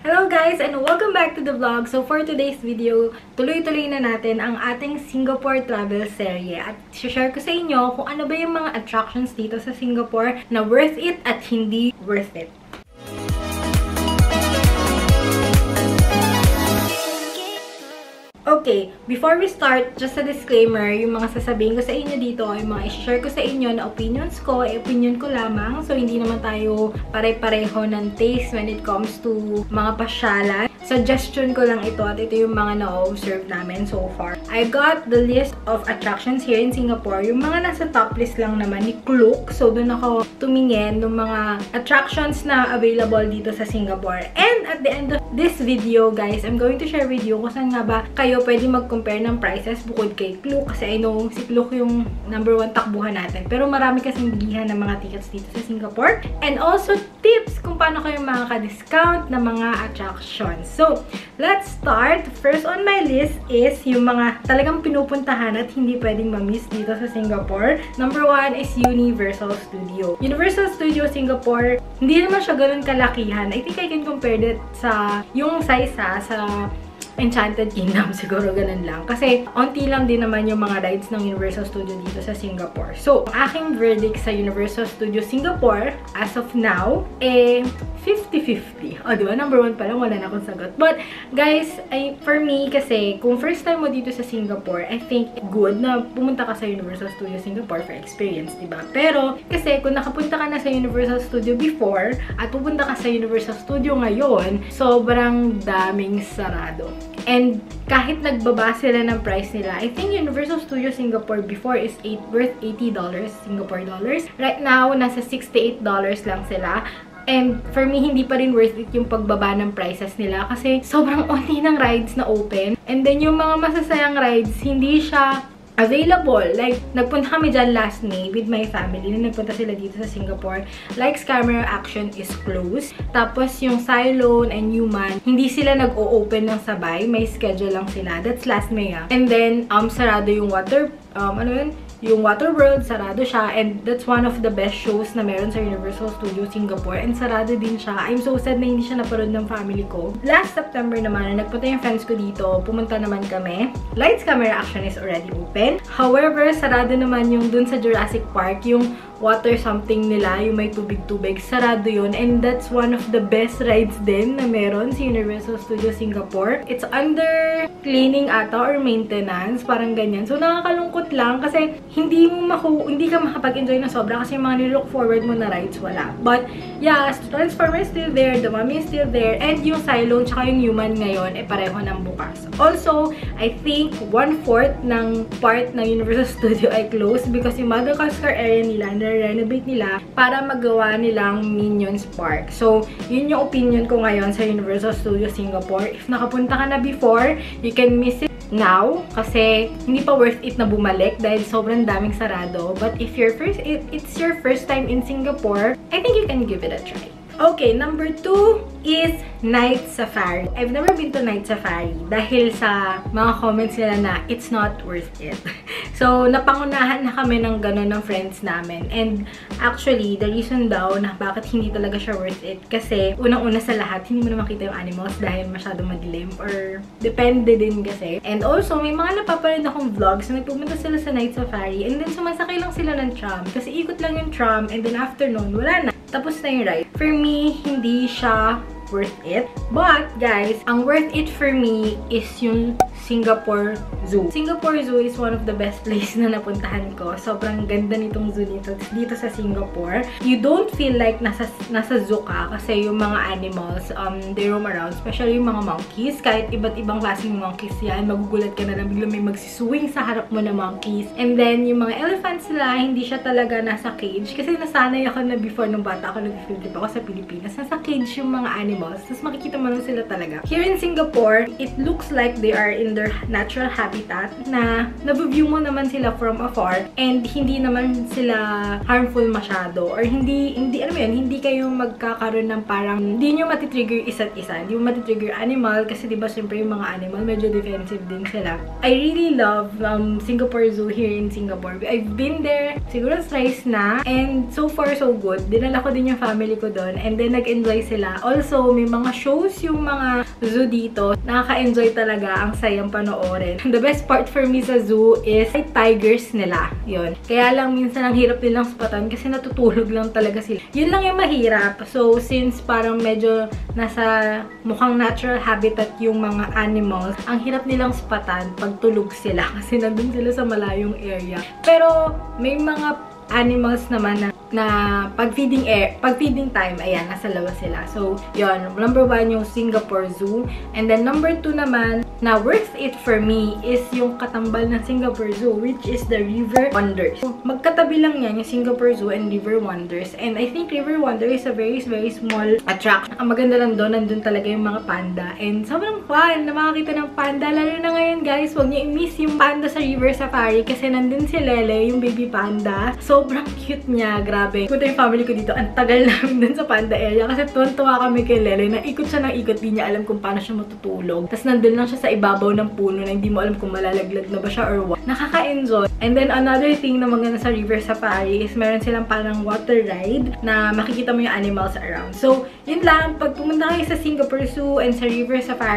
Hello guys and welcome back to the vlog. So for today's video, tuloy-tuloy na natin ang ating Singapore travel serye. At share ko sa inyo kung ano ba yung mga attractions dito sa Singapore na worth it at hindi worth it. Okay, before we start, just a disclaimer, yung mga sasabihin ko sa inyo dito, yung mga i-share ko sa inyo na opinions ko, opinion ko lamang. So, hindi naman tayo pare-pareho ng taste when it comes to mga pasyalan. Suggestion ko lang ito at ito yung mga na-observe namin so far. I got the list of attractions here in Singapore. Yung mga nasa top list lang naman ni Klook. So, doon ako tumingin ng mga attractions na available dito sa Singapore. And at the end of this video, guys, I'm going to share with you kung saan nga ba kayo pwede mag-compare ng prices bukod kay Klook. Kasi I know si Klook yung #1 takbuhan natin. Pero marami kasing bilihan ng mga tickets dito sa Singapore. And also tips kung paano kayo makaka-discount ng mga attractions. So, let's start. First on my list is yung mga talagang pinupuntahan at hindi pwedeng ma-miss dito sa Singapore. #1 is Universal Studio. Universal Studio Singapore, hindi naman siya ganun kalakihan. I think I can compare that sa yung size sa Enchanted Kingdom, siguro ganun lang. Kasi, onti lang din naman yung mga rides ng Universal Studio dito sa Singapore. So, aking verdict sa Universal Studio Singapore, as of now, 50-50. O, diba? #1 pa lang, wala na akong sagot. But, guys, for me, kasi, kung first time mo dito sa Singapore, I think good na pumunta ka sa Universal Studio Singapore for experience, diba? Pero, kasi, kung nakapunta ka na sa Universal Studio before, at pupunta ka sa Universal Studio ngayon, sobrang daming sarado. And kahit nagbaba sila ng price nila, I think Universal Studio Singapore before is worth $80 Singapore dollars. Right now, nasa $68 lang sila. And for me, hindi pa rin worth it yung pagbaba ng prices nila kasi sobrang onti ng rides na open. And then yung mga masasayang rides, hindi siya available. Like, nagpunta kami dyan last May with my family. Nagpunta sila dito sa Singapore. Likes Camera Action is closed. Tapos, yung Cylone and Human, hindi sila nag-o-open ng sabay. May schedule lang sila. That's last May, ah. And then, sarado yung yung Waterworld, sarado siya. And that's one of the best shows na meron sa Universal Studio Singapore. And sarado din siya. I'm so sad na hindi siya naparod ng family ko. Last September naman, nagpunta yung friends ko dito. Pumunta naman kami. Lights Camera Action is already open. However, sarado naman yung dun sa Jurassic Park, yung water something nila, yung may tubig-tubig. Sarado yun. And that's one of the best rides din na meron sa Universal Studio Singapore. It's under cleaning ata or maintenance. Parang ganyan. So, nakakalungkot lang kasi hindi ka makapag-enjoy na sobra kasi yung mga nilook forward mo na rides, wala. But, yeah, Transformers is still there, The Mummy is still there, and yung Cylone tsaka yung Human ngayon, pareho ng bukas. Also, I think 1/4 ng part ng Universal Studio ay closed because yung Madagascar area nila, renovate nila para magawa nilang Minions Park. So, yun yung opinion ko ngayon sa Universal Studio Singapore. If nakapunta ka na before, you can miss it now kasi hindi pa worth it na bumalik dahil sobrang daming sarado. But if it's your first time in Singapore, I think you can give it a try. Okay, #2 is Night Safari. I've never been to Night Safari dahil sa mga comments nila na it's not worth it. So, napangunahan na kami ng gano'n ng friends namin. And actually, the reason daw na bakit hindi talaga siya worth it kasi unang-una sa lahat, hindi mo na makita yung animals dahil masyadong madilim or depende din kasi. And also, may mga napapanood akong vlogs na nagpupunta sila sa Night Safari and then sumasakay lang sila ng tram kasi ikot lang yung tram and then after nun, wala na. Tapos na yung ride. For me, hindi siya worth it. But, guys, ang worth it for me is yung Singapore Zoo. Singapore Zoo is one of the best places na napuntahan ko. Sobrang ganda nitong zoo dito sa Singapore. You don't feel like nasa zoo ka kasi yung mga animals, they roam around. Especially yung mga monkeys. Kahit iba't ibang klaseng monkeys yan, magugulat ka na lang bigla may magsiswing sa harap mo na monkeys. And then, yung mga elephants nila, hindi siya talaga nasa cage. Kasi nasanay ako na before nung bata ako nag-field trip ako sa Pilipinas. Nasa cage yung mga animals. Tapos makikita mo lang sila talaga. Here in Singapore, it looks like they are in their natural habitat habitat na nabiview mo naman sila from afar and hindi naman sila harmful masyado or hindi ano yun, hindi kayo magkakaroon ng parang hindi nyo matitrigger isa't isa. Hindi mo matitrigger animal kasi diba syempre yung mga animal medyo defensive din sila. I really love Singapore Zoo here in Singapore. I've been there siguro thrice na and so far so good. Dinala ko din yung family ko doon and then nag-enjoy sila. Also, may mga shows yung mga zoo dito. Nakaka-enjoy talaga. Ang sayang panoorin. The best part for me sa zoo is ay tigers nila. Yun. Kaya lang minsan ang hirap nilang spatan kasi natutulog lang talaga sila. Yun lang yung mahirap. So, since parang medyo nasa mukhang natural habitat yung mga animals, ang hirap nilang spatan pag tulog sila kasi nandun sila sa malayong area. Pero, may mga animals naman na pag feeding time, ayan, nasa labas sila. So, yon, number 1 yung Singapore Zoo. And then, number 2 naman, na worth it for me is yung katambal ng Singapore Zoo, which is the River Wonders. So, magkatabi lang yan, yung Singapore Zoo and River Wonders. And I think River Wonders is a very, very small attraction. Ang maganda lang doon, nandun talaga yung mga panda. And sobrang fun na makakita ng panda. Lalo na ngayon, guys, huwag niyo i-miss yung panda sa River Safari kasi nandun si Lele, yung baby panda. Sobrang cute niya, grabe. Punta yung family ko dito, ang tagal namin dun sa panda area kasi tuwan-tuwa kami kay Lele na ikot siya ng ikot, di niya alam kung paano siya matutulog. Tapos nandun lang siya sa ibabaw ng puno na hindi mo alam kung malalaglag na ba siya or what. Nakaka-enjoy. And then another thing na maganda sa River Safari is meron silang parang water ride na makikita mo yung animals around. So, yun lang. Pag pumunta kayo sa Singapore Zoo and sa River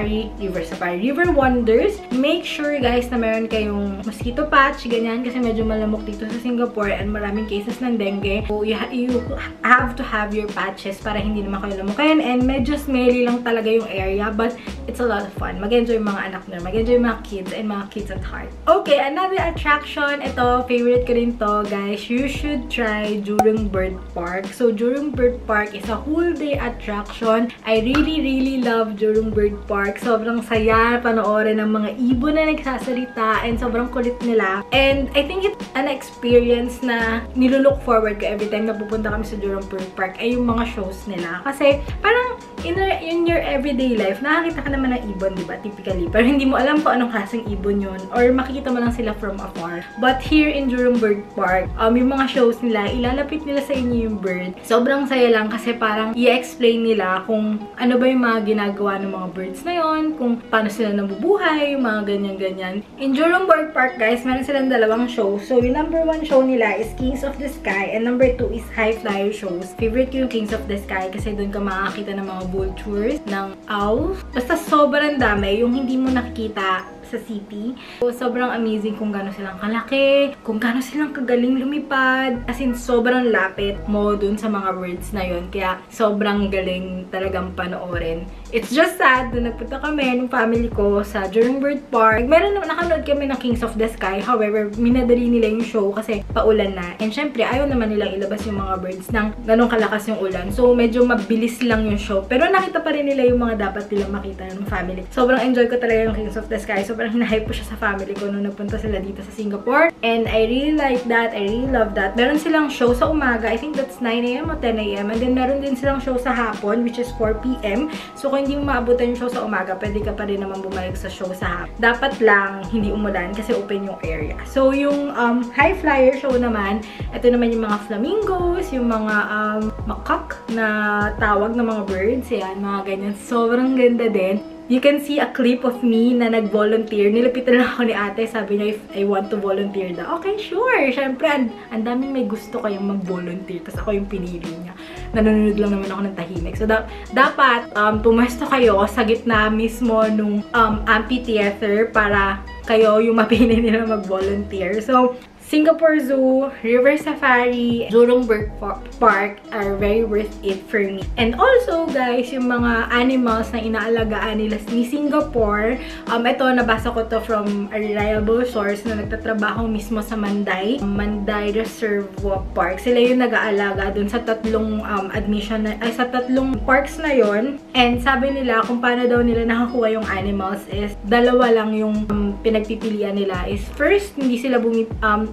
Wonders, make sure guys na meron kayong mosquito patch, ganyan, kasi medyo malamok dito sa Singapore and maraming cases ng dengue. So, you have to have your patches para hindi naman kayo lamukin and medyo smelly lang talaga yung area but it's a lot of fun. Mag-enjoy yung mga anak nyo, mag-enjoy yung mga kids and mga kids at heart. Okay, another attraction. Ito, favorite ko rin to, guys. You should try Jurong Bird Park. So, Jurong Bird Park is a whole day attraction. I really love Jurong Bird Park. Sobrang saya panoorin ng mga ibon na nagsasalita and sobrang kulit nila. And I think it's an experience na nilulook forward ko every time na pupunta kami sa Jurong Bird Park ay yung mga shows nila. Kasi parang in your everyday life, nakakita ka naman ng ibon, diba? Typically. Pero hindi mo alam kung anong klaseng ibon yun. Or makikita mo lang sila from afar. But here in Jurong Bird Park, yung mga shows nila, ilalapit nila sa inyo yung bird. Sobrang saya lang kasi parang i-explain nila kung ano ba yung mga ginagawa ng mga birds na yon, kung paano sila nabubuhay, yung mga ganyan-ganyan. In Jurong Bird Park, guys, meron silang dalawang show. So, yung number 1 show nila is Kings of the Sky and number 2 is High Flyer shows. Favorite ko yung Kings of the Sky kasi doon ka makakita ng mga vultures, ng owls. Basta sobrang dami yung hindi mo nakikita sa city. So, sobrang amazing kung gaano silang kalaki, kung gaano silang kagaling lumipad. As in, sobrang lapit mo dun sa mga birds na yun. Kaya, sobrang galing talagang panoorin. It's just sad na nagpunta kami ng family ko sa Jurong Bird Park. Meron naman, nakanood kami ng Kings of the Sky. However, minadali nila yung show kasi paulan na. And syempre, ayaw naman nilang ilabas yung mga birds ng ganong kalakas yung ulan. So, medyo mabilis lang yung show. Pero nakita pa rin nila yung mga dapat nilang makita ng family. Sobrang enjoy ko talaga yung Kings of the Sky. Sobrang hinahype ko siya sa family ko nung nagpunta sila dito sa Singapore. And I really like that. I really love that. Meron silang show sa umaga. I think that's 9 AM o 10 AM. And then meron din silang show sa hapon, which is 4 PM. So, kung hindi mo maabutan yung show sa umaga, pwede ka pa rin naman bumalik sa show sa hapon. Dapat lang hindi umulan kasi open yung area. So, yung High Flyer show naman, ito naman yung mga flamingos, yung mga macaque na tawag ng mga birds. Yan, mga ganyan. Sobrang ganda din. You can see a clip of me na nag-volunteer. Nilapitan lang ako ni ate. Sabi niya, if I want to volunteer daw. Okay, sure. Siyempre, ang daming may gusto kayong mag-volunteer. Tapos ako yung pinili niya. Nanonood lang naman ako ng tahimik. So, dapat pumesto kayo sa gitna mismo nung amphitheater para kayo yung mapili nila mag-volunteer. So, Singapore Zoo, River Safari, Jurong Bird Park are very worth it for me. And also, guys, yung mga animals na inaalagaan nila ni Singapore, ito, nabasa ko to from a reliable source na nagtatrabaho mismo sa Manday Reserve Park. Sila yung nag-aalaga dun sa tatlong sa tatlong parks na yon. And sabi nila kung paano daw nila nakakuha yung animals is dalawa lang yung pinagpipilian nila is first, hindi sila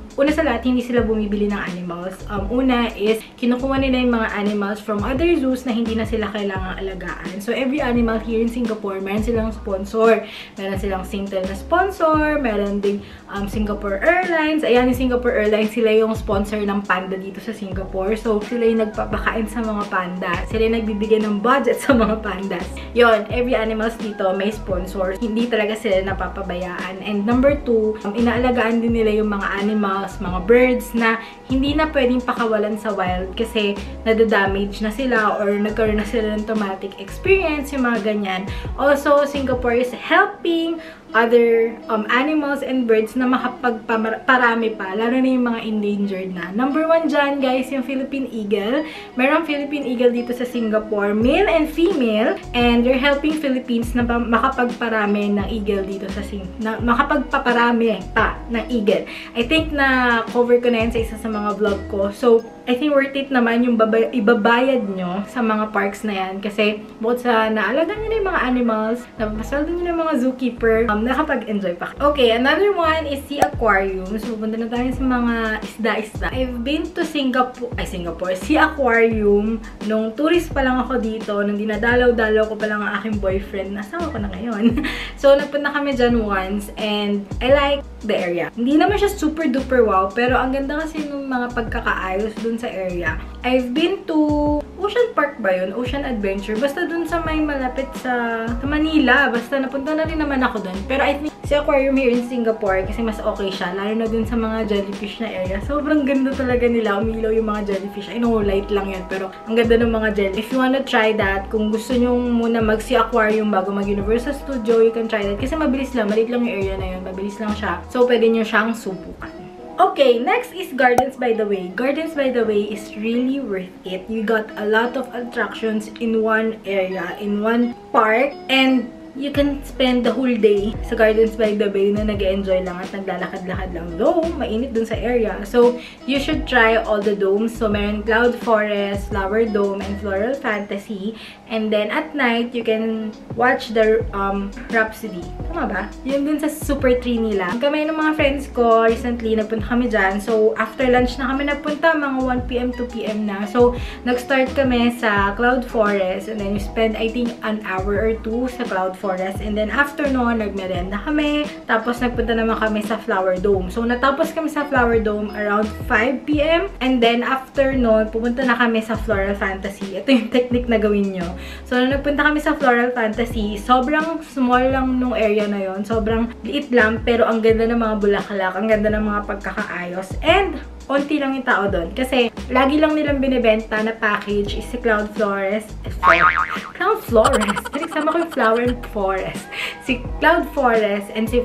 una sa lahat, hindi sila bumibili ng animals. Una is, kinukuha nila yung mga animals from other zoos na hindi na sila kailangang alagaan. So, every animal here in Singapore, meron silang sponsor. Meron silang Singtel na sponsor, meron ding Singapore Airlines. Ayan, yung Singapore Airlines, sila yung sponsor ng panda dito sa Singapore. So, sila yung nagpapakain sa mga panda. Sila yung nagbibigay ng budget sa mga pandas. Yon, every animals dito may sponsor. Hindi talaga sila napapabayaan. And number 2, inaalagaan din nila yung mga animals, mga birds na hindi na pwedeng pakawalan sa wild kasi nadadamage na sila or nagkaroon na sila ng traumatic experience, yung mga ganyan. Also, Singapore is helping other animals and birds na makapagparami pa, lalo na yung mga endangered na. Number 1 dyan, guys, yung Philippine Eagle. Merong Philippine Eagle dito sa Singapore, male and female, and they're helping Philippines na makapagparami ng eagle dito sa makapagpaparami pa ng eagle. I think na cover ko na yan sa isa sa mga vlog ko. So, I think worth it naman yung ibabayad nyo sa mga parks na yan. Kasi, bukod sa naalagaan nyo na yung mga animals, napapasweldo nyo na yung mga zookeeper, nakapag-enjoy pa. Okay, another one is Sea Aquarium. So, punta na tayo sa mga isda-isda. I've been to Singapore, Sea Aquarium. Nung tourist pa lang ako dito, nung dinadalaw-dalaw ko pa lang ang aking boyfriend, asawa ko na ngayon. So, nagpunta kami dyan once, and I like the area. Hindi naman siya super duper wow, pero ang ganda kasi ng mga pagkakaayos dun sa area. I've been to Ocean Park ba yun? Ocean Adventure. Basta dun sa may malapit sa Manila. Basta napunta na rin naman ako dun. Pero I think si aquarium here in Singapore kasi mas okay siya. Lalo na dun sa mga jellyfish na area. Sobrang ganda talaga nila. Umilaw yung mga jellyfish. I know, light lang yan. Pero ang ganda ng mga jellyfish. If you wanna try that, kung gusto nyo muna mag-sea aquarium bago mag-Universal Studio, you can try that. Kasi mabilis lang. Maliit lang yung area na yun. Mabilis lang siya. So, pwede nyo siyang subukan. Okay, next is Gardens by the Bay. Gardens by the Bay is really worth it. You got a lot of attractions in one area, in one park, and you can spend the whole day sa Gardens by the Bay na nag-enjoy lang at naglalakad-lakad lang. Though, mainit dun sa area. So, you should try all the domes. So, meron Cloud Forest, Flower Dome, and Floral Fantasy. And then, at night, you can watch the Rhapsody. Tama ba? Yun dun sa Super Tree nila. Kami ng mga friends ko, recently, nagpunta kami dyan. So, after lunch na kami nagpunta, mga 1 PM, 2 PM na. So, nag-start kami sa Cloud Forest. And then, you spend, I think, an hour or 2 sa Cloud Forest. And then, after noon, nagmerenda kami. Tapos, nagpunta naman kami sa Flower Dome. So, natapos kami sa Flower Dome around 5 PM. And then, after noon, pumunta na kami sa Floral Fantasy. Ito yung technique na gawin nyo. So, nung nagpunta kami sa Floral Fantasy, sobrang small lang nung area na yon. Sobrang liit lang, pero ang ganda ng mga bulaklak, ang ganda ng mga pagkakaayos. And, onti lang yung tao doon. Kasi, lagi lang nilang binibenta na package is si Cloud Forest. Cloud Forest. Nagsama ko yung Flower Forest. Si Cloud Forest and si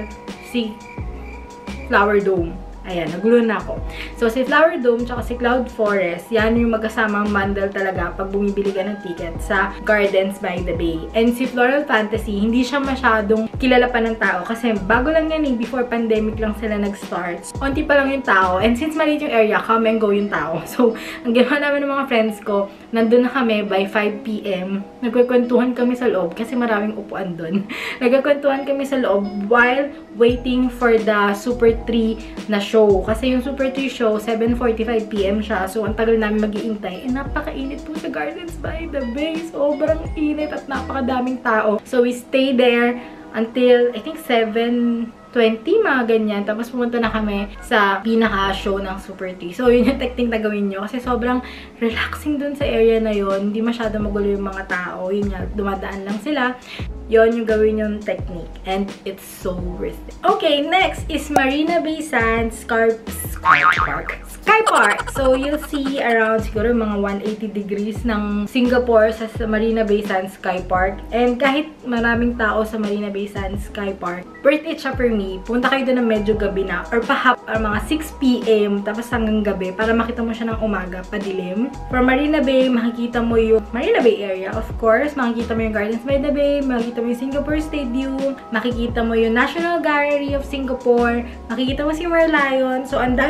Flower Dome. Ayan, nagulo na ako. So, si Flower Dome tsaka si Cloud Forest, yan yung magkasamang bundle talaga pag bumibili ka ng ticket sa Gardens by the Bay. And si Floral Fantasy, hindi siya masyadong kilala pa ng tao kasi bago lang yan eh, before pandemic lang sila nag-start. Onti pa lang yung tao. And since maliit yung area, come and go yung tao. So, ang ginawa namin ng mga friends ko, nandun na kami by 5 PM. Nagkukwentuhan kami sa loob kasi maraming upuan dun. Nagkukwentuhan kami sa loob while waiting for the Super 3 na show. Kasi yung Super 3 show, 7:45 PM siya. So, ang tagal namin mag-iintay. Napakainit po sa Gardens by the Bay. Sobrang init at napakadaming tao. So, we stay there until, I think, 7:20, mga ganyan. Tapos, pumunta na kami sa pinaka-show ng Super 3. So, yun yung technique na gawin nyo. Kasi sobrang relaxing dun sa area na yun. Hindi masyado magulo yung mga tao. Yun nga, dumadaan lang sila. Yun yung gawin yung technique. And it's so worth it. Okay, next is Marina Bay Sands Sky Park. So, you'll see around siguro mga 180 degrees ng Singapore sa Marina Bay Sands Sky Park. And kahit maraming tao sa Marina Bay Sands Sky Park, worth it siya for me. Punta kayo doon ng medyo gabi na or mga 6 PM tapos hanggang gabi para makita mo siya ng umaga, padilim. For Marina Bay, makikita mo yung Marina Bay area, of course. Makikita mo yung Gardens by the Bay, makikita mo yung Singapore Stadium, makikita mo yung National Gallery of Singapore, makikita mo si Merlion. So, ang dami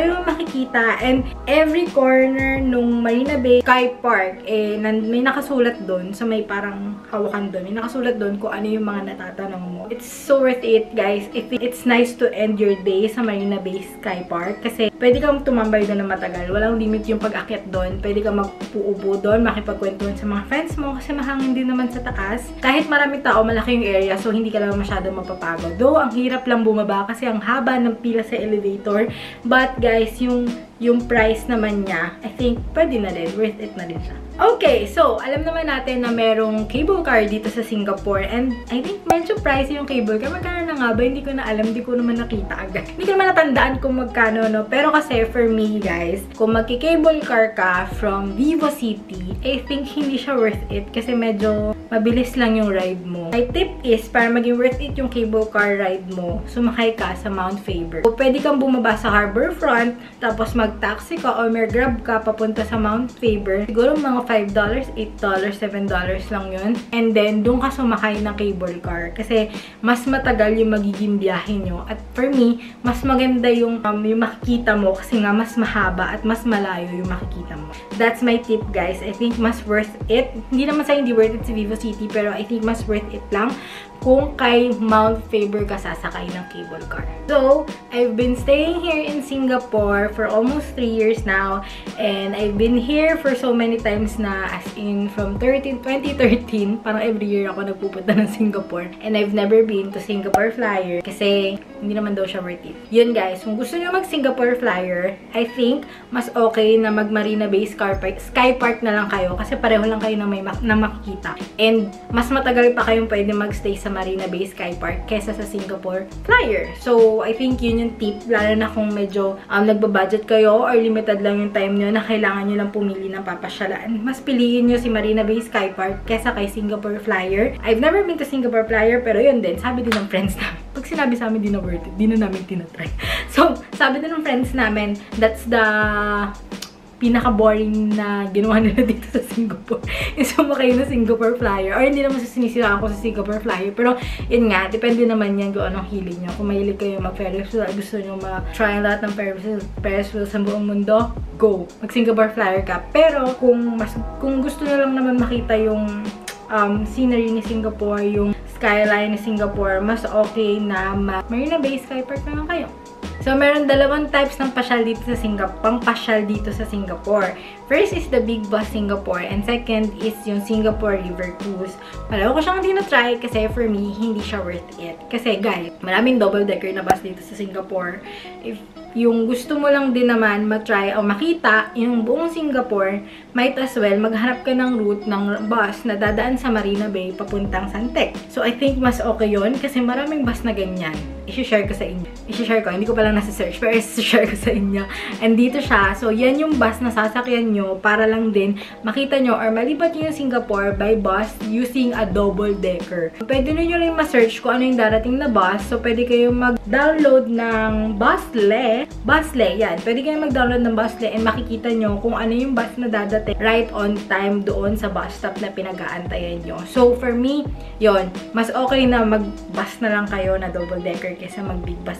layo makikita. And every corner nung Marina Bay Sky Park, may nakasulat doon. So, may parang hawakan doon. May nakasulat doon kung ano yung mga natatanong mo. It's so worth it, guys. It's nice to end your day sa Marina Bay Sky Park. Kasi, pwede kang tumambay doon na matagal. Walang limit yung pag-akyat doon. Pwede kang magpuubo doon, makipagkwentuhan sa mga friends mo. Kasi mahangin din naman sa taas. Kahit maraming tao, malaki yung area. So, hindi ka lang masyadong mapapagod. Though, ang hirap lang bumaba kasi ang haba ng pila sa elevator. But, guys, yung price naman niya, I think, pwede na din. Worth it na din siya. Okay, so, alam naman natin na merong cable car dito sa Singapore. And, I think, medyo pricey yung cable car. Magkano na nga ba? Hindi ko na alam. Hindi ko naman nakita agad. Hindi ko naman natandaan kung magkano, no? Pero kasi, for me, guys, kung magki-cable car ka from Vivo City, I think, hindi siya worth it. Kasi medyo mabilis lang yung ride mo. My tip is, para maging worth it yung cable car ride mo, sumakay ka sa Mount Faber. So, pwede kang bumaba sa Harbourfront, tapos mag-taxi ka or may grab ka papunta sa Mount Faber. Siguro mga $5, $8, $7 lang yun. And then, doon ka sumakay ng cable car. Kasi, mas matagal yung magiging biyahe nyo. At for me, mas maganda yung makikita mo kasi nga mas mahaba at mas malayo yung makikita mo. That's my tip, guys. I think mas worth it. Hindi naman sa hindi worth it si Vivo City, pero I think mas worth it lang kung kay Mount Faber ka sasakay ng cable car. So, I've been staying here in Singapore for almost 3 years now. And I've been here for so many times na, as in from 2013, parang every year ako nagpupunta ng Singapore. And I've never been to Singapore Flyer kasi hindi naman daw siya worth it. Yun, guys, kung gusto nyo mag-Singapore Flyer, I think mas okay na mag-Marina Bay Sky Park na lang kayo kasi pareho lang kayo na makikita. And mas matagal pa kayong pwede mag-stay sa Marina Bay Sky Park kesa sa Singapore Flyer. So, I think yun yung tip, lalo na kung medyo nagbabudget kayo or limited lang yung time nyo na kailangan nyo lang pumili ng papasyalaan. Mas piliin nyo si Marina Bay Sky Park kesa kay Singapore Flyer. I've never been to Singapore Flyer, pero yun din, sabi din ng friends namin. Pag sinabi sa amin, di na worth it. Di na namin tinatry. So, sabi din ng friends namin, that's the pinaka-boring na ginawa nila dito sa Singapore. Yung sumakay na Singapore Flyer. Or hindi naman sinisiraan ko sa Singapore Flyer. Pero, yun nga, depende naman yan kung anong hilig nyo. Kung mahilig kayo mag-Ferris wheel, gusto nyo ma-try lahat ng Ferris wheel sa buong mundo, go! Mag-Singapore Flyer ka. Pero, kung gusto nyo lang naman makita yung scenery ni Singapore, yung skyline ni Singapore, mas okay na Marina Bay Sky Park na lang kayo. So, meron dalawang types ng pasyal dito sa Singapore, pang-pasyal dito sa Singapore. First is the Big Bus Singapore, and second is yung Singapore River Cruise. Malaw ko siyang hindi na-try kasi for me, hindi siya worth it. Kasi guys, maraming double-decker na bus dito sa Singapore. If yung gusto mo lang din naman matry o makita yung buong Singapore, might as well maghanap ka ng route ng bus na dadaan sa Marina Bay papuntang Suntec. So, I think mas okay yun kasi maraming bus na ganyan. I-share ko sa inyo. I-share ko. Hindi ko palang nasa-search, pero i-share ko sa inyo. And dito siya. So, yan yung bus na sasakyan nyo para lang din makita nyo or malibat nyo yung Singapore by bus using a double-decker. Pwede nyo rin ma-search kung ano yung darating na bus. So, pwede kayong mag-download ng Busle. Yan. Pwede kayong mag-download ng Busle and makikita nyo kung ano yung bus na dadating right on time doon sa bus stop na pinag-aantayan nyo. So, for me, yon, mas okay na mag-bus na lang kayo na double-decker kaysa mag-Big Bus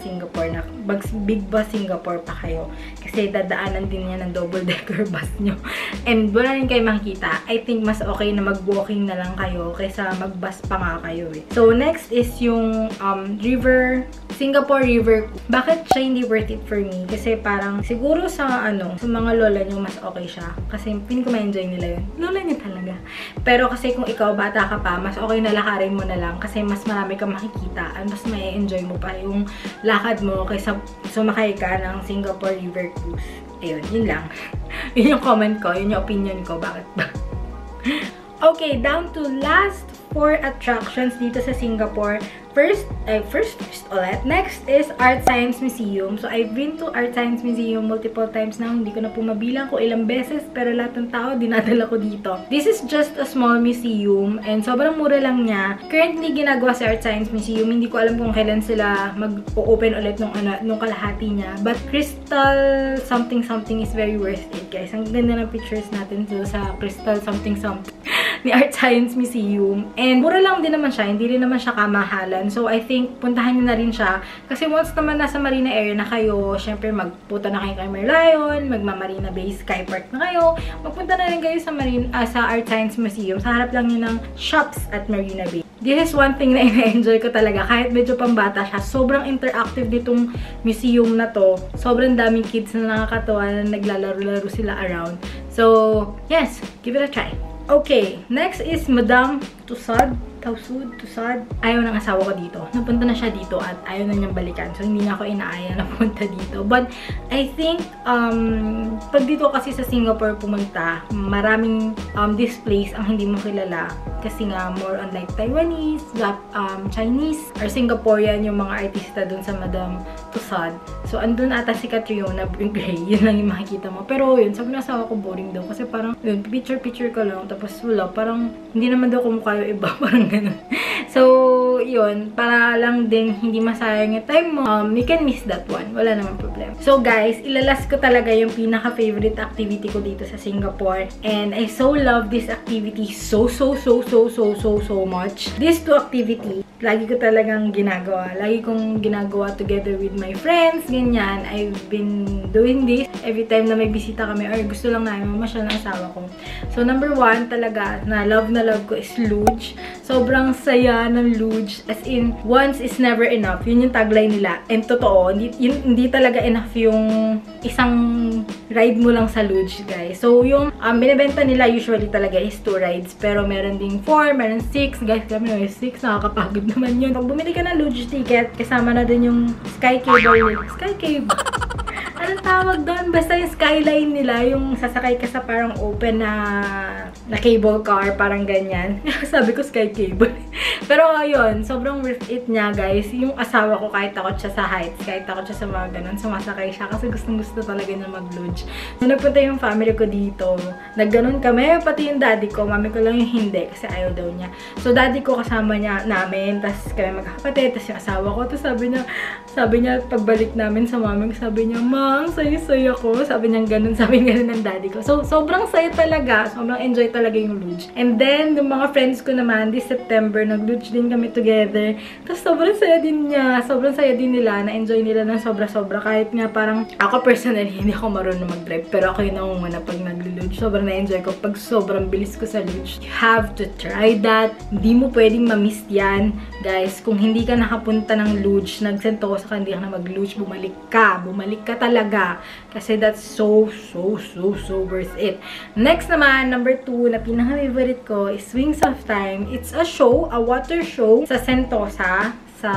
Singapore pa kayo. Kasi dadaanan din niya ng double-decker bus nyo. And wala rin kayo makikita. I think mas okay na mag-walking na lang kayo kaysa mag-bus pa nga kayo eh. So, next is yung Singapore River. Bakit siya hindi worth it for me? Kasi parang siguro sa mga lola nyo mas okay siya. Kasi piling ko ma-enjoy nila yun. Lola nyo talaga. Pero kasi kung ikaw bata ka pa, mas okay na lakarin mo na lang kasi mas marami kang makikita at mas ma-enjoy mo pa yung lakad mo kaysa sumakay ka ng Singapore River Cruise. Ayun, yun lang. Yun yung comment ko, yun yung opinion ko. Bakit ba? Okay, down to last 4 attractions dito sa Singapore. First ulit. Next is Art Science Museum. So, I've been to Art Science Museum multiple times now. Hindi ko na po mabilang kung ilang beses, pero lahat ng tao, dinadala ko dito. This is just a small museum, and sobrang mura lang niya. Currently, ginagawa sa Art Science Museum. Hindi ko alam kung kailan sila mag-open ulit nung kalahati niya. But Crystal something is very worth it, guys. Ang ganda ng pictures natin sa Crystal something. ni Art Science Museum. And mura lang din naman siya, hindi rin naman siya kamahalan. So I think puntahan niyo na rin siya. Kasi once naman nasa Marina area na kayo, syempre magpunta na kayo kay Merlion, magma-Marina Bay Sky Park na kayo, magpunta na rin kayo sa sa Art Science Museum. Sa harap lang yun ng shops at Marina Bay. This is one thing na ina-enjoy ko talaga. Kahit medyo pambata siya, sobrang interactive ditong museum na to. Sobrang daming kids na nakakatawa na naglalaro-laro sila around. So, yes, give it a try. Okay, next is Madame Tussauds. Ayaw ng asawa ko dito. Napunta na siya dito at ayaw na niyang balikan. So, hindi na ako inaaya na punta dito. But, I think, pag dito kasi sa Singapore pumunta, maraming displays ang hindi mo kilala. Kasi nga, more on like Taiwanese, Chinese, or Singaporean yung mga artista dun sa Madame Tussauds. So, andun ata si Catriona Gray. Yun lang yung makikita mo. Pero, yun, sabi ng asawa ko, boring daw. Kasi parang, yun, picture ko lang. Tapos, wala. Parang, hindi naman daw kumukha yung iba. Parang ganun. So, yun, para lang din hindi masayang yung time mo, you can miss that one. Wala naman problem. So, guys, ilalas ko talaga yung pinaka-favorite activity ko dito sa Singapore. And I so love this activity so much. These two activity, lagi ko talagang ginagawa. Lagi kong ginagawa together with my friends, ganyan. I've been doing this every time na may bisita kami or gusto lang namin mamasyal ng asawa ko. So, number one talaga, na love ko is luge. Sobrang saya ng luge. As in, once is never enough. Yun yung tagline nila. And totoo, hindi talaga enough yung isang ride mo lang sa luge, guys. So, yung binibenta nila usually talaga is 2 rides. Pero meron ding 4, meron 6. Guys, kami may 6. Nakakapagod naman yun. Pag bumili ka ng luge ticket, kasama na din yung sky cable. Sky cable? Anong tawag doon? Basta yung skyline nila, yung sasakay ka sa parang open na cable car, parang ganyan. Sabi ko sky cable. Pero ayun, sobrang worth it niya, guys. Yung asawa ko, kahit takot siya sa heights, kahit takot siya sa mga ganun, sumasakay siya kasi gustong-gusto talaga niya mag-luge. Nung nagpunta yung family ko dito, nagganon kami, pati yung daddy ko, mami ko lang yung hindi kasi ayaw daw niya. So daddy ko kasama niya namin, tapos kami magkakapatid, tapos yung asawa ko, tapos sabi niya pagbalik namin sa mami, sabi niya, "Mang, saya-saya ko." Sabi niya ganun ng daddy ko. So sobrang saya talaga, sobrang enjoy talaga yung luge. And then, yung mga friends ko naman, this September, nag-luge din kami together. Tapos sobrang saya din niya, sobrang saya din nila, na-enjoy nila ng sobra-sobra. Kahit nga parang, ako personally, hindi ako marunong mag-drive, pero ako yung nangunguna pag nag-luge. Sobrang na-enjoy ko pag sobrang bilis ko sa luge. You have to try that. Hindi mo pwedeng ma-miss yan. Guys, kung hindi ka nakapunta ng luge, nagsentosa ka, hindi ka na mag-luge, bumalik ka talaga. Kasi that's so worth it. Next naman, number 2, na pinaka-favorite ko is Wings of Time. It's a show, a water show sa Sentosa,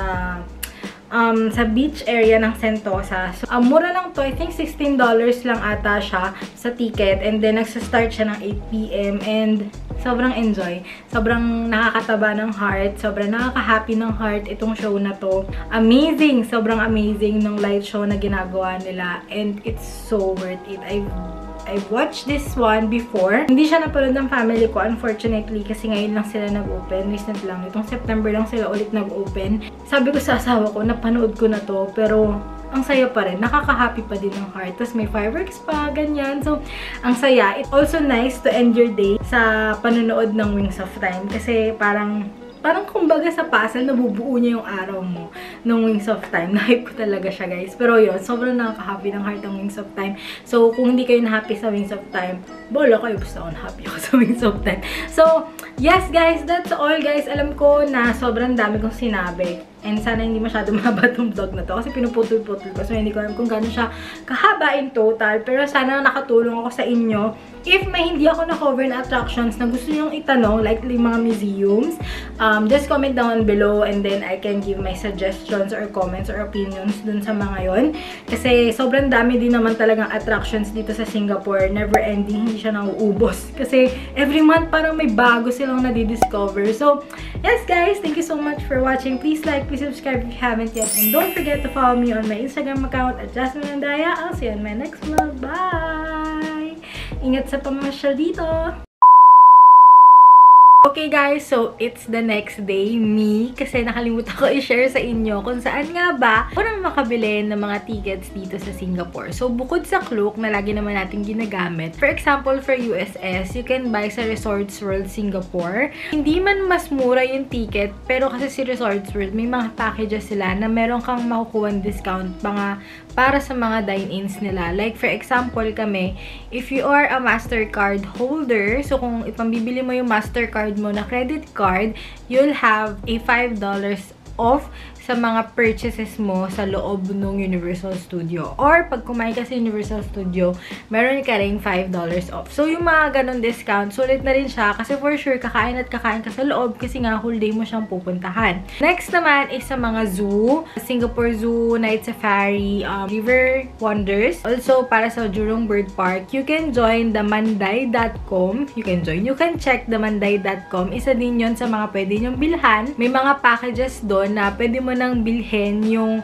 sa beach area ng Sentosa. So, mura lang to. I think $16 lang ata siya sa ticket. And then, nagsa-start siya ng 8 PM. And sobrang enjoy. Sobrang nakakataba ng heart. Sobrang nakaka-happy ng heart itong show na to. Amazing! Sobrang amazing ng light show na ginagawa nila. And it's so worth it. I've watched this one before. Hindi siya napanood ng family ko, unfortunately, kasi ngayon lang sila nag-open. Recent lang. Itong September lang sila ulit nag-open. Sabi ko sa asawa ko, napanood ko na to, pero ang saya pa rin. Nakaka-happy pa din ng heart. Tapos may fireworks pa, ganyan. So, ang saya. It's also nice to end your day sa panonood ng Wings of Time. Kasi parang kumbaga sa puzzle, nabubuo niya yung araw mo ng Wings of Time. Na-hype ko talaga siya, guys. Pero yun, sobrang nakaka-happy ng heart ng Wings of Time. So, kung hindi kayo na-happy sa Wings of Time, bola kayo. Basta ako na-happy ako sa Wings of Time. So, yes, guys. That's all, guys. Alam ko na sobrang dami kong sinabi. And sana hindi masyado mahaba itong vlog na to. Kasi pinuputol-putol ko. So, hindi ko alam kung gano'n siya kahaba in total. Pero sana nakatulong ako sa inyo. If may hindi ako na-cover na attractions na gusto nyong itanong, like mga museums, just comment down below and then I can give my suggestions or comments or opinions dun sa mga yon. Kasi sobrang dami din naman talagang attractions dito sa Singapore. Never ending. Hindi siya nauubos. Kasi every month parang may bago silang nadidiscover. So, yes guys, thank you so much for watching. Please like, please subscribe if you haven't yet. And don't forget to follow me on my Instagram account at Jasmine Andaya. I'll see you on my next vlog. Bye! Ingat sa pamasyal dito! Okay guys, so it's the next day, kasi nakalimutan ko i-share sa inyo kung saan nga ba ako nang makabili ng mga tickets dito sa Singapore. So bukod sa Klook na lagi naman natin ginagamit, for example for USS, you can buy sa Resorts World Singapore. Hindi man mas mura yung ticket, pero kasi si Resorts World may mga packages sila na meron kang makukuha discount para sa mga dine-ins nila. Like for example kami, if you are a MasterCard holder, so kung ipambibili mo yung MasterCard mo na credit card, you'll have a $5 off sa mga purchases mo sa loob ng Universal Studio. Or, pag kumain ka sa Universal Studio, meron ka rin $5 off. So, yung mga ganun discount, sulit na rin siya kasi for sure, kakain ka sa loob kasi nga whole day mo siyang pupuntahan. Next naman is sa mga zoo. Singapore Zoo, Night Safari, River Wonders. Also, para sa Jurong Bird Park, you can join the Manday.com. You can check the Manday.com. Isa din yon sa mga pwede nyong bilhan. May mga packages doon na pwede mo nang bilhin yung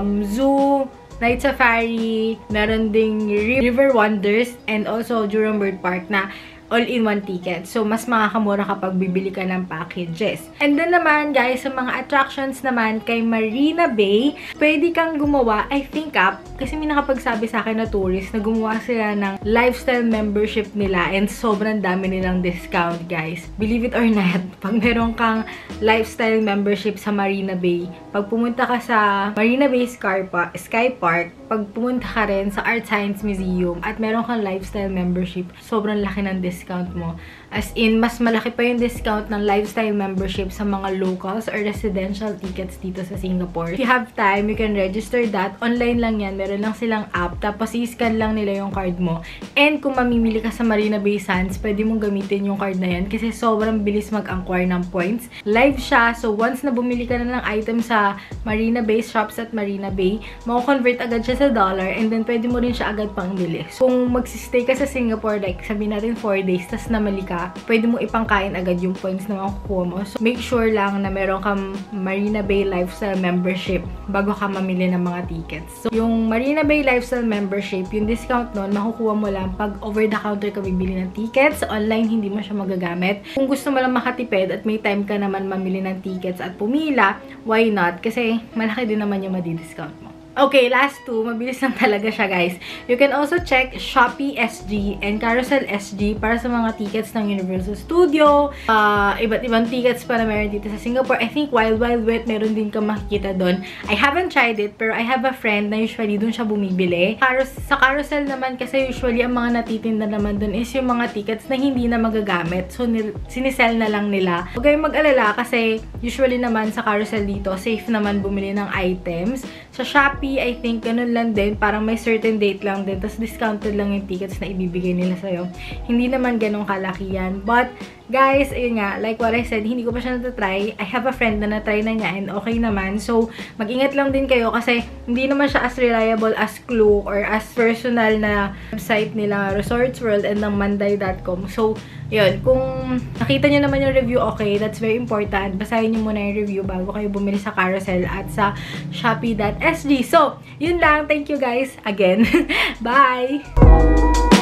zoo, Night Safari, meron ding River Wonders, and also Jurong Bird Park na all-in-one ticket. So, mas makakamura kapag bibili ka ng packages. And then naman, guys, sa mga attractions naman kay Marina Bay, pwede kang gumawa, I think kasi may nakapagsabi sa akin na tourist na gumawa sila ng lifestyle membership nila and sobrang dami nilang discount, guys. Believe it or not, pag meron kang lifestyle membership sa Marina Bay, pag pumunta ka sa Marina Bay Sky Park, pag pumunta ka rin sa Art Science Museum at meron kang lifestyle membership, sobrang laki ng discount mo. As in, mas malaki pa yung discount ng lifestyle membership sa mga locals or residential tickets dito sa Singapore. If you have time, you can register that. Online lang yan. Meron lang silang app. Tapos, i-scan lang nila yung card mo. And kung mamimili ka sa Marina Bay Sands, pwede mong gamitin yung card na yan kasi sobrang bilis mag-acquire ng points. Live siya. So, once na bumili ka na ng item sa Marina Bay shops at Marina Bay, mako-convert agad siya sa dollar and then pwede mo rin siya agad pang bili. So, kung magsistay ka sa Singapore, like sabihin natin 4 days, tas namali ka, pwede mo ipangkain agad yung points na makukuha mo. So, make sure lang na meron kang Marina Bay Lifestyle Membership bago ka mamili ng mga tickets. So, yung Marina Bay Lifestyle Membership, yung discount nun, makukuha mo lang pag over-the-counter ka bibili ng tickets. Online, hindi mo siya magagamit. Kung gusto mo lang makatipid at may time ka naman mamili ng tickets at pumila, why not? Kasi malaki din naman yung madi-discount mo. Okay, last two. Mabilis lang talaga siya, guys. You can also check Shopee SG and Carousel SG para sa mga tickets ng Universal Studio. Iba't ibang tickets pa na meron dito sa Singapore. I think Wild Wild Wet meron din ka makikita doon. I haven't tried it, pero I have a friend na usually doon siya bumibili. Sa Carousel naman, kasi usually ang mga natitinda naman doon is yung mga tickets na hindi na magagamit. So, sinisell na lang nila. Huwag kayong mag-alala kasi usually naman sa Carousel dito, safe naman bumili ng items. Sa Shopee, I think, ganun lang din. Parang may certain date lang din. Tapos, discounted lang yung tickets na ibibigay nila sa'yo. Hindi naman ganun kalaki yan. But, guys, ayun nga, like what I said, hindi ko pa siya natatry. I have a friend na natry na niya and okay naman. So, mag-ingat lang din kayo kasi hindi naman siya as reliable as Klook or as personal na website nila, Resorts World and ng Manday.com. So, yun, kung nakita nyo naman yung review, okay, that's very important. Basahin nyo muna yung review bago kayo bumili sa Carousel at sa Shopee.sg. So, yun lang. Thank you guys again. Bye!